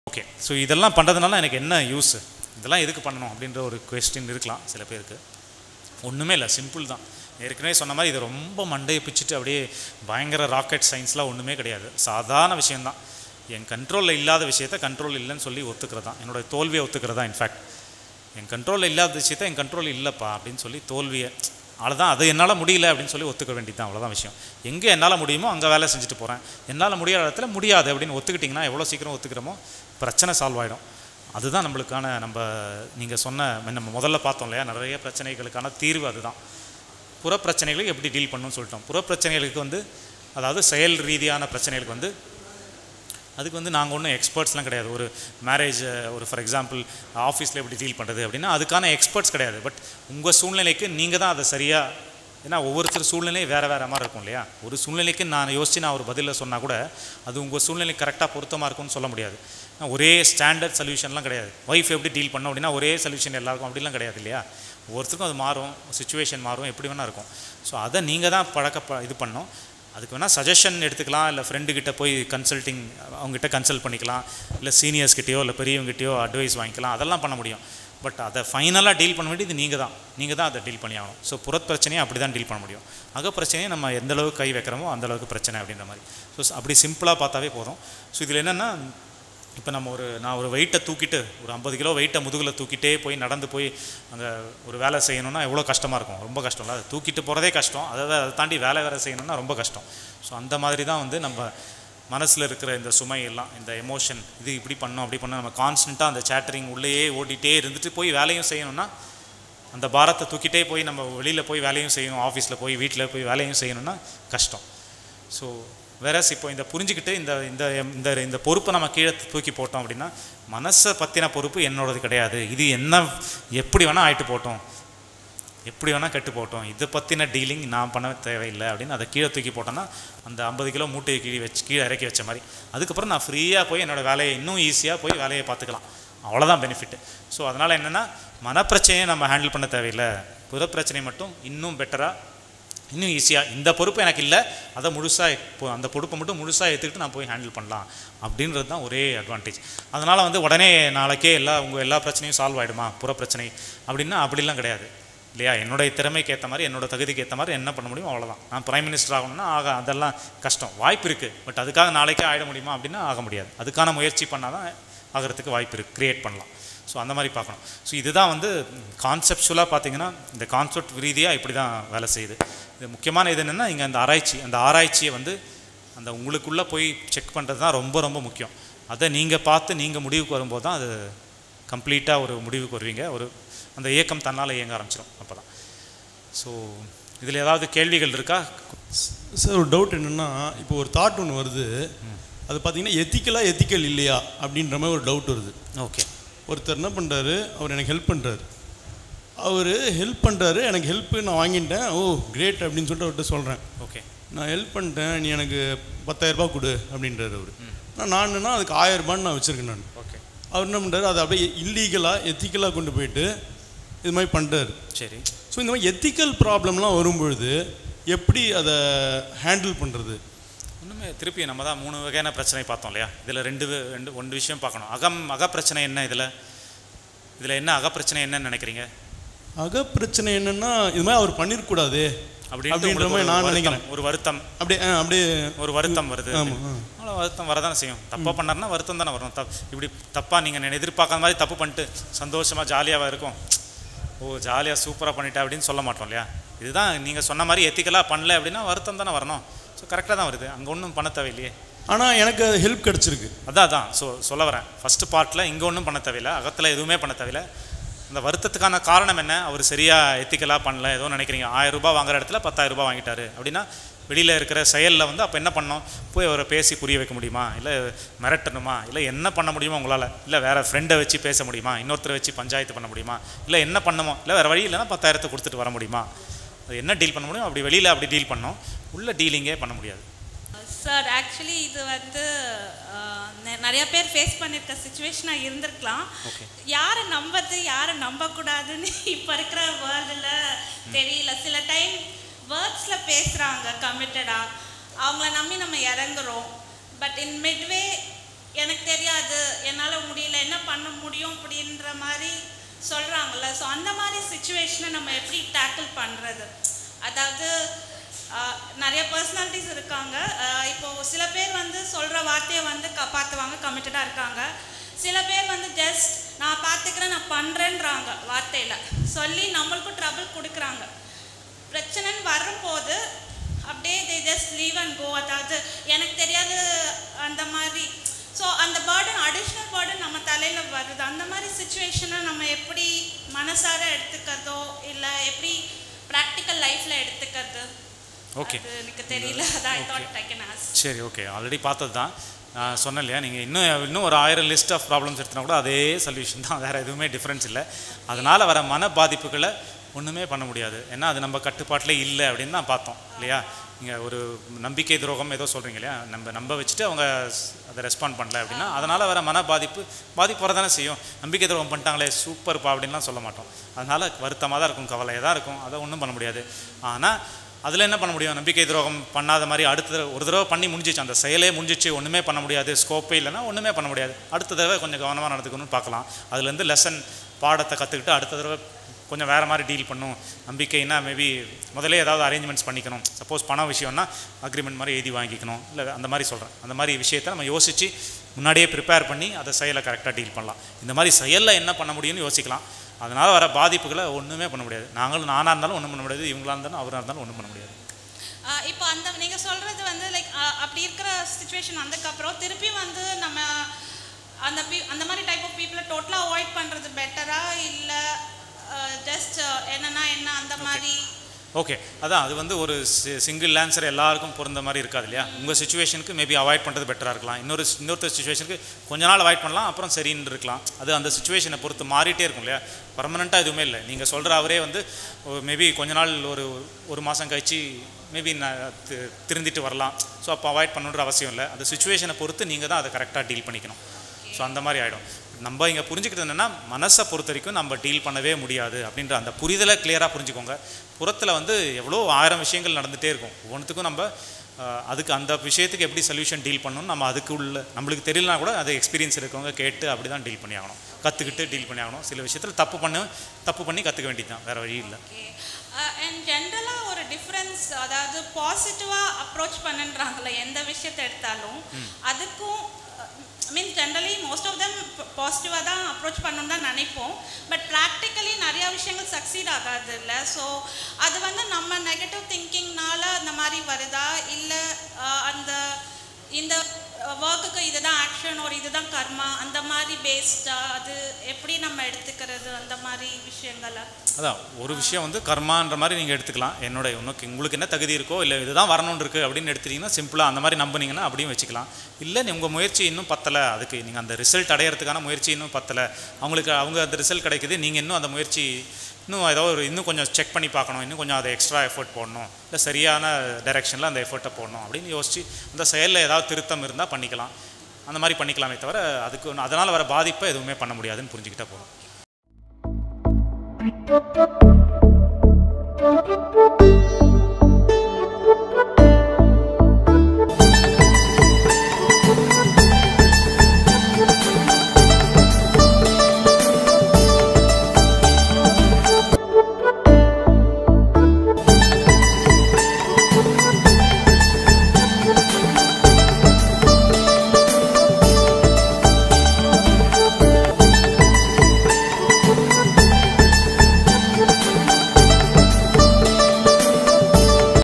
Okay, so இதெல்லாம் பண்ணுறதுனால எனக்கு என்ன யூஸ், இதெல்லாம் எதுக்கு பண்ணணும் அப்படின்ற ஒரு கொஸ்டின் இருக்கலாம் சில பேருக்கு. ஒன்றுமே இல்லை, சிம்பிள் தான். ஏற்கனவே சொன்ன மாதிரி இது ரொம்ப மண்டையை பிச்சுட்டு அப்படியே பயங்கர ராக்கெட் சயின்ஸ்லாம் ஒன்றுமே கிடையாது. சாதாரண விஷயந்தான். என் கண்ட்ரோலில் இல்லாத விஷயத்த கண்ட்ரோல் இல்லைன்னு சொல்லி ஒத்துக்கிறது தான், என்னோடய தோல்வியை ஒத்துக்கிறது தான். இன்ஃபேக்ட் என் கண்ட்ரோலில் இல்லாத விஷயத்த என் கண்ட்ரோல் இல்லைப்பா அப்படின்னு சொல்லி தோல்வியை, அவ்வளோதான், அது என்னால் முடியல அப்படின்னு சொல்லி ஒத்துக்க வேண்டியது தான். அவ்வளோதான் விஷயம். எங்கே என்னால் முடியுமோ அங்கே வேலை செஞ்சுட்டு போகிறேன். என்னால் முடியாத இடத்துல முடியாது அப்படின்னு ஒத்துக்கிட்டிங்கன்னா எவ்வளோ சீக்கிரம் ஒத்துக்கிறோமோ பிரச்சனை சால்வ் ஆகிடும். அதுதான் நம்மளுக்கான, நீங்கள் சொன்ன நம்ம முதல்ல பார்த்தோம் இல்லையா, நிறைய பிரச்சனைகளுக்கான தீர்வு அதுதான். புறப்பிரச்சனைகளுக்கு எப்படி டீல் பண்ணணும்னு சொல்லிட்டோம். புறப்பிரச்சனைகளுக்கு அதாவது செயல் ரீதியான பிரச்சனைகளுக்கு அதுக்கு நாங்கள் ஒன்றும் எக்ஸ்பர்ட்ஸ்லாம் கிடையாது. ஒரு மேரேஜ், ஒரு ஃபார் எக்ஸாம்பிள் ஆஃபீஸில் எப்படி டீல் பண்ணுறது அப்படின்னா அதுக்கான எக்ஸ்பர்ட்ஸ் கிடையாது. பட் உங்கள் சூழ்நிலைக்கு நீங்கள் தான் அதை சரியாக, ஏன்னா ஒவ்வொருத்தர் சூழ்நிலை வேறு வேறு மாதிரி இருக்கும் இல்லையா. ஒரு சூழ்நிலைக்கு நான் யோசித்து நான் ஒரு பதிலில் சொன்னால் கூட அது உங்கள் சூழ்நிலை கரெக்டாக பொருத்தமாக இருக்கும்னு சொல்ல முடியாது. ஒரே ஸ்டாண்டர்ட் சொல்யூஷன்லாம் கிடையாது. ஒய்ஃப் எப்படி டீல் பண்ணோம் அப்படின்னா ஒரே சொல்யூஷன் எல்லாருக்கும் அப்படிலாம் கிடையாது இல்லையா. ஒவ்வொருத்தருக்கும் அது மாறும், சுச்சுவேஷன் மாறும், எப்படி வேணால் இருக்கும். ஸோ அதை நீங்கள் தான் இது பண்ணோம். அதுக்கு வேணால் சஜஷன் எடுத்துக்கலாம், இல்லை ஃப்ரெண்டுக்கிட்ட போய் கன்சல்ட்டிங் அவங்ககிட்ட கன்சல்ட் பண்ணிக்கலாம், இல்லை சீனியர்ஸ்கிட்டையோ இல்லை பெரியவங்ககிட்டயோ அட்வைஸ் வாங்கிக்கலாம், அதெல்லாம் பண்ண முடியும். பட் அதை ஃபைனலாக டீல் பண்ண வேண்டியது நீங்கள் தான் அதை டீல் பண்ணி ஆகணும். ஸோ புறப்பிரச்சனையை அப்படி தான் டீல் பண்ண முடியும். அகப்பிரச்சனையை நம்ம எந்தளவுக்கு கை வைக்கிறோமோ அந்தளவுக்கு பிரச்சனை அப்படின்ற மாதிரி. ஸோ அப்படி சிம்பிளாக பார்த்தாவே போதும். ஸோ இதில் என்னென்னா, இப்போ நான் ஒரு வெயிட்டை தூக்கிட்டு, ஒரு 50 கிலோ வெயிட்டை முதுகில் தூக்கிட்டே போய் நடந்து போய் அங்கே ஒரு வேலை செய்யணும்னா எவ்வளோ கஷ்டமாக இருக்கும். ரொம்ப கஷ்டம் இல்லை, அதை தூக்கிட்டு போகிறதே கஷ்டம். அதை தாண்டி வேலை செய்யணும்னா ரொம்ப கஷ்டம். ஸோ அந்த மாதிரி தான் நம்ம மனசில் இருக்கிற இந்த சுமையெல்லாம், இந்த எமோஷன், இது இப்படி பண்ணோம் அப்படி பண்ணோம், நம்ம கான்ஸ்டண்ட்டாக அந்த சேட்டரிங் உள்ளேயே ஓடிட்டே இருந்துட்டு போய் வேலையும் செய்யணும்னா, அந்த பாரத்தை தூக்கிட்டே போய் நம்ம வெளியில் போய் வேலையும் செய்யணும், ஆஃபீஸில் போய் வீட்டில் போய் வேலையும் செய்யணும்னா கஷ்டம். ஸோ வேறஸ் இப்போ இந்த புரிஞ்சுக்கிட்டு இந்த பொறுப்பை நம்ம கீழே தூக்கி போட்டோம் அப்படின்னா, மனசை பற்றின பொறுப்பு என்னோடது கிடையாது. இது எப்படி வேணால் ஆகிட்டு போட்டோம், எப்படி வேணால் கெட்டு போட்டோம், இதை பற்றின டீலிங் நான் பண்ண தேவையில்லை அப்படின்னு அதை கீழே தூக்கி போட்டோன்னா அந்த 50 கிலோ மூட்டையை கீழே இறக்கி வச்ச மாதிரி. அதுக்கப்புறம் நான் ஃப்ரீயாக போய் என்னோடய வேலையை இன்னும் ஈஸியாக போய் வேலையை பார்த்துக்கலாம். அவ்வளோதான் பெனிஃபிட்டு. ஸோ அதனால் என்னென்னா, மனப்பிரச்சனையை நம்ம ஹேண்டில் பண்ண தேவையில்லை, புறப்பிரச்சனை மட்டும் இன்னும் பெட்டராக, இன்னும் ஈஸியாக, இந்த பொறுப்பு எனக்கு இல்லை, அதை அந்த பொறுப்பை மட்டும் முழுசாக ஏற்றுக்கிட்டு நான் போய் ஹேண்டில் பண்ணலாம் அப்படின்றது தான் ஒரே அட்வான்டேஜ். அதனால் உடனே நாளைக்கே உங்கள் எல்லா பிரச்சனையும் சால்வ் ஆகிடுமா புறப்பிரச்சனை அப்படின்னா அப்படிலாம் கிடையாது இல்லையா. என்னுடைய திறமைக்கு ஏற்ற மாதிரி, என்னோடய தகுதிக்கு ஏற்ற மாதிரி என்ன பண்ண முடியும் அவ்வளோதான். நான் பிரைம் மினிஸ்டர் ஆகணும்னா அதெல்லாம் கஷ்டம், வாய்ப்பு இருக்குது. பட் அதுக்காக நாளைக்கே ஆகிட முடியுமா அப்படின்னா ஆக முடியாது. அதுக்கான முயற்சி பண்ணால் தான் ஆகிறதுக்கு வாய்ப்பு இருக்குது, க்ரியேட் பண்ணலாம். ஸோ அந்த மாதிரி பார்க்கணும். ஸோ இதுதான் கான்செப்சுவலாக பார்த்தீங்கன்னா இந்த கான்செப்ட் ரீதியாக இப்படி தான் வேலை செய்யுது. இது முக்கியமான இது என்னென்னா, இங்கே அந்த ஆராய்ச்சியை அந்த உங்களுக்குள்ளே போய் செக் பண்ணுறது தான் ரொம்ப ரொம்ப முக்கியம். அதை நீங்கள் பார்த்து நீங்கள் முடிவுக்கு வரும்போது தான் அது கம்ப்ளீட்டாக ஒரு முடிவுக்கு வருவீங்க. அந்த இயக்கம் தன்னால் இயங்க ஆரம்பிச்சிடும் அப்போ தான். ஸோ இதில் ஏதாவது கேள்விகள் இருக்கா சார்? ஒரு டவுட் என்னென்னா, இப்போ ஒரு தாட் ஒன்று வருது, அது பார்த்தீங்கன்னா எத்திக்கல் இல்லையா அப்படின்ற மாதிரி ஒரு டவுட் வருது. ஓகே, ஒருத்தர் என்ன பண்ணுறாரு, அவர் எனக்கு ஹெல்ப் பண்ணுறாரு, எனக்கு ஹெல்ப்பு நான் வாங்கிட்டேன், ஓ கிரேட் அப்படின்னு சொல்லிட்டு அவர்கிட்ட சொல்கிறேன். ஓகே, நான் ஹெல்ப் பண்ணிட்டேன், நீ எனக்கு 10,000 ரூபா கொடு அப்படின்றாரு அவர். நான்னா அதுக்கு 1000 ரூபான்னு நான் வச்சுருக்கேன் நான். ஓகே, அவர் என்ன பண்ணுறாரு, அதை அப்படியே எத்திக்கலாக கொண்டு போயிட்டு இது மாதிரி பண்ணுறாரு. சரி. ஸோ இந்த மாதிரி எத்திக்கல் ப்ராப்ளம்லாம் வரும்பொழுது எப்படி அதை ஹேண்டில் பண்ணுறது? ஒன்றுமே, திருப்பி நம்ம தான் 3 வகையான பிரச்சனை பார்த்தோம் இல்லையா. இதில் ஒன்று விஷயம் பார்க்கணும். அகப்பிரச்சனை என்ன, இதில் என்ன அகப்பிரச்சனை என்னன்னு நினைக்கிறீங்க? அகப்பிரச்சனை என்னென்னா, இது மாதிரி அவர் பண்ணிருக்கூடாது அப்படின்ற மாதிரி நான் நினைக்கிறேன். ஒரு வருத்தம், அப்படியே ஒரு வருத்தம் வருது. அவ்வளோ வருத்தம் வரதானே செய்யும். தப்பாக பண்ணாருன்னா வருத்தம் தானே வரும். இப்படி தப்பாக நீங்கள் எதிர்பார்க்காத மாதிரி தப்பு பண்ணிட்டு சந்தோஷமாக ஜாலியாக இருக்கும், ஓ ஜாலியாக சூப்பராக பண்ணிட்டேன் அப்படின்னு சொல்ல மாட்டோம் இல்லையா. இதுதான் நீங்கள் சொன்ன மாதிரி எத்திக்கலாக பண்ணல அப்படின்னா வருத்தம் தானே வரணும். ஸோ கரெக்டாக தான் வருது, அங்கே ஒன்றும் பண்ண தேவையில்லையே. ஆனால் எனக்கு அது ஹெல்ப் கிடச்சிருக்கு. அதான் சொல்ல வரேன். ஃபஸ்ட்டு பார்ட்டில் இங்கே ஒன்றும் பண்ண தேவையில்லை, அகத்தில் எதுவுமே பண்ண தேவையில்லை. அந்த வருத்தத்துக்கான காரணம் என்ன, அவர் சரியாக எத்திக்கலாக பண்ணல ஏதோ நினைக்கிறீங்க. 1000 ரூபாய் வாங்குற இடத்துல 10,000 ரூபாய் வாங்கிட்டாரு அப்படின்னா வெளியில் இருக்கிற செயலில் அப்போ என்ன பண்ணணும், போய் அவரை பேசி புரிய வைக்க முடியுமா, இல்லை மிரட்டணுமா, இல்லை என்ன பண்ண முடியுமோ உங்களால், இல்லை வேறு ஃப்ரெண்டை வச்சு பேச முடியுமா, இன்னொருத்தரை வச்சு பஞ்சாயத்து பண்ண முடியுமா, இல்லை என்ன பண்ணணுமோ, இல்லை வேறு வழி இல்லைன்னா 10,000 கொடுத்துட்டு வர முடியுமா, அது என்ன டீல் பண்ண முடியும். அப்படி வெளியில் அப்படி டீல் பண்ணோம், உள்ள டீலிங்கே பண்ண முடியாது. சார் ஆக்சுவலி இது நிறைய பேர் ஃபேஸ் பண்ணியிருக்க சிச்சுவேஷனாக இருந்திருக்கலாம். யாரை நம்புறது யாரை நம்பக்கூடாதுன்னு இப்போ இருக்கிற வேர்ல்டில் தெரியல. சில டைம் வேர்ட்ஸில் பேசுகிறாங்க கமிட்டடாக, அவங்கள நம்பி நம்ம இறங்குறோம். பட் இன் மிட்வே எனக்கு தெரியாது, என்னால் முடியல, என்ன பண்ண முடியும் அப்படின்ற மாதிரி சொல்கிறாங்கல்ல. ஸோ அந்த மாதிரி சுச்சுவேஷனை நம்ம எப்படி டேக்கிள் பண்ணுறது? அதாவது நிறைய பர்சனாலிட்டிஸ் இருக்காங்க. இப்போது சில பேர் வந்து சொல்கிற வார்த்தையை வந்து காப்பாற்றுவாங்க, கமிட்டடாக இருக்காங்க. சில பேர் வந்து ஜஸ்ட் நான் பார்த்துக்கிறேன், நான் பண்ணுறேன்றாங்க, வார்த்தையில் சொல்லி நம்மளுக்கும் ட்ரபிள் கொடுக்குறாங்க. பிரச்சனைன்னு வரும்போது அப்படியே they just leave and go. அதாவது எனக்கு தெரியாது அந்த மாதிரி. ஸோ அந்த பேர்டன், அடிஷ்னல் பேர்டன் நம்ம தலையில் வருது. அந்த மாதிரி சுச்சுவேஷனை நம்ம எப்படி மனசார எடுத்துக்கிறதோ இல்லை எப்படி ப்ராக்டிக்கல் லைஃப்பில் எடுத்துக்கிறது? ஓகே, எனக்கு தெரியல. அதான் I thought I can ask. சரி, ஓகே. ஆல்ரெடி பார்த்தது தான் நான் சொன்னேன் இல்லையா, நீங்கள் இன்னும் ஒரு 1000 லிஸ்ட் ஆஃப் ப்ராப்ளம்ஸ் எடுத்தினா கூட அதே சொல்யூஷன் தான், வேறு எதுவுமே டிஃப்ரென்ஸ் இல்லை. அதனால் வர மன பாதிப்புகளை ஒன்றுமே பண்ண முடியாது. ஏன்னா அது நம்ம கட்டுப்பாட்டிலே இல்லை அப்படின்னு தான் பார்த்தோம் இல்லையா. நீங்கள் ஒரு நம்பிக்கை துரோகம் ஏதோ சொல்கிறீங்க இல்லையா, நம்ப வச்சுட்டு அவங்க அதை ரெஸ்பாண்ட் பண்ணல அப்படின்னா அதனால் வர மன பாதிப்பு வர தானே செய்யும். நம்பிக்கை துரோகம் பண்ணிட்டாங்களே சூப்பர்ப்பா அப்படின்லாம் சொல்ல மாட்டோம். அதனால் வருத்தமாக தான் இருக்கும், கவலையாக தான் இருக்கும். அதை ஒன்றும் பண்ண முடியாது. ஆனால் அதில் என்ன பண்ண முடியும்? நம்பிக்கை துரோகம் பண்ணாத மாதிரி அடுத்த ஒரு தடவை பண்ணி முடிஞ்சிச்சு, அந்த செயலே முடிஞ்சிச்சு, ஒன்றுமே பண்ண முடியாது, ஸ்கோப்பே இல்லைன்னா ஒன்றுமே பண்ண முடியாது. அடுத்த தடவை கொஞ்சம் கவனமாக நடந்துக்கணும்னு பார்க்கலாம். அதுலேருந்து லெசன் பாடத்தை கற்றுக்கிட்டு அடுத்த தடவை கொஞ்சம் வேறு மாதிரி டீல் பண்ணும். நம்பிக்கைன்னா மேபி முதலே ஏதாவது அரேஞ்ச்மெண்ட்ஸ் பண்ணிக்கணும். சப்போஸ் பண விஷயம்னா அக்ரிமெண்ட் மாதிரி எழுதி வாங்கிக்கணும், இல்லை அந்த மாதிரி சொல்கிறேன். அந்த மாதிரி விஷயத்தை நம்ம யோசித்து முன்னாடியே ப்ரிப்பேர் பண்ணி அதை செயலை கரெக்டாக டீல் பண்ணலாம். இந்த மாதிரி செயலில் என்ன பண்ண முடியும்னு யோசிக்கலாம். அதனால் வர பாதிப்புகளை ஒன்றுமே பண்ண முடியாது. நானாக இருந்தாலும் ஒன்றும் பண்ண முடியாது, இவங்களாக இருந்தாலும் அவராக இருந்தாலும் ஒன்றும் பண்ண முடியாது. இப்போ அந்த நீங்கள் சொல்கிறது வந்து லைக் அப்படி இருக்கிற சுச்சுவேஷன் வந்ததுக்கப்புறம் திருப்பி வந்து நம்ம அந்த மாதிரி டைப் ஆஃப் பீப்புளை டோட்டலாக அவாய்ட் பண்ணுறது பெட்டரா இல்லை ஜஸ்ட் என்னன்னா என்ன அந்த மாதிரி? ஓகே, அதான் அது வந்து ஒரு சிங்கிள் ஆன்சர் எல்லாருக்கும் பொருந்த மாதிரி இருக்காது இல்லையா. உங்கள் சுச்சுவேஷனுக்கு மேபி அவாய்ட் பண்ணுறது பெட்டராக இருக்கலாம். இன்னொருத்தர் சுச்சுவேஷனுக்கு கொஞ்ச நாள் அவாய்ட் பண்ணலாம், அப்புறம் சரின்னு இருக்கலாம். அது அந்த சுச்சுவேஷனை பொறுத்து மாறிட்டே இருக்கும் இல்லையா. பர்மனெண்ட்டாக எதுவுமே இல்லை. நீங்கள் சொல்கிற அவரே வந்து மேபி கொஞ்ச நாள் ஒரு மாதம் கழிச்சு மேபி நான் திருந்திட்டு வரலாம். ஸோ அப்போ அவாய்ட் பண்ணுன்ற அவசியம் இல்லை. அந்த சுச்சுவேஷனை பொறுத்து நீங்கள் தான் அதை கரெக்டாக டீல் பண்ணிக்கணும். ஸோ அந்த மாதிரி ஆகிடும். நம்ம இங்கே புரிஞ்சுக்கிறது என்னென்னா, மனசை பொறுத்த வரைக்கும் நம்ம டீல் பண்ணவே முடியாது அப்படின்ற அந்த புரிதலை கிளியராக புரிஞ்சுக்கோங்க. புறத்தில் வந்து எவ்வளோ 1000 விஷயங்கள் நடந்துகிட்டே இருக்கும். ஒவ்வொன்றுத்துக்கும் நம்ம அதுக்கு அந்த விஷயத்துக்கு எப்படி சொல்யூஷன் டீல் பண்ணணும், நம்ம அதுக்கு உள்ள நம்மளுக்கு தெரியலனா கூட அது எக்ஸ்பீரியன்ஸ் இருக்கவங்க கேட்டு அப்படி தான் டீல் பண்ணி ஆகணும், கற்றுக்கிட்டு டீல் பண்ணி ஆகணும். சில விஷயத்தில் தப்பு பண்ணி கற்றுக்க வேண்டியது தான், வேறு வழி இல்லை. அண்ட் ஜென்ரலாக ஒரு டிஃப்ரென்ஸ், அதாவது பாசிட்டிவாக அப்ரோச் பண்ணுன்றாங்களே எந்த விஷயத்தை எடுத்தாலும், அதுக்கும் mean generally most of them பாசிட்டிவாக தான் அப்ரோச் பண்ணணும்னு தான் நினைப்போம். பட் ப்ராக்டிக்கலி நிறையா விஷயங்கள் சக்சீட் ஆகாது இல்லை. ஸோ அது வந்து நம்ம நெகட்டிவ் திங்கிங்னால அந்த மாதிரி வருதா, இல்லை இந்த ஒர்க்குக்கு இதுதான் ஆக்ஷன் ஒரு இதுதான் கர்மா அந்த மாதிரி பேஸ்டா, அது எப்படி நம்ம எடுத்துக்கிறது அந்த மாதிரி விஷயங்களை? அதான் ஒரு விஷயம் வந்து கர்மான்ற மாதிரி நீங்கள் எடுத்துக்கலாம். உங்களுக்கு என்ன தகுதி இருக்கோ இல்லை இதுதான் வரணும்னு இருக்குது அப்படின்னு எடுத்துட்டிங்கன்னா சிம்பிளாக அந்த மாதிரி நம்பினீங்கன்னா அப்படியும் வச்சுக்கலாம். இல்லை உங்கள் முயற்சி இன்னும் பத்தலை, அதுக்கு நீங்கள் அந்த ரிசல்ட் அடையிறதுக்கான முயற்சி இன்னும் பத்தலை, அவங்க அந்த ரிசல்ட் கிடைக்குது, நீங்கள் இன்னும் அந்த முயற்சி இன்னும் கொஞ்சம் செக் பண்ணி பார்க்கணும், இன்னும் கொஞ்சம் அதை எக்ஸ்ட்ரா எஃபர்ட் போடணும், இல்லை சரியான டைரெக்ஷனில் அந்த எஃபர்ட்டை போடணும் அப்படின்னு யோசிச்சு அந்த செயலில் ஏதாவது திருத்தம் இருந்தால் பண்ணிக்கலாம். அந்த மாதிரி பண்ணிக்கலாமே தவிர அதுக்கு அதனால் வர பாதிப்பை எதுவுமே பண்ண முடியாதுன்னு புரிஞ்சுக்கிட்டா போதும்.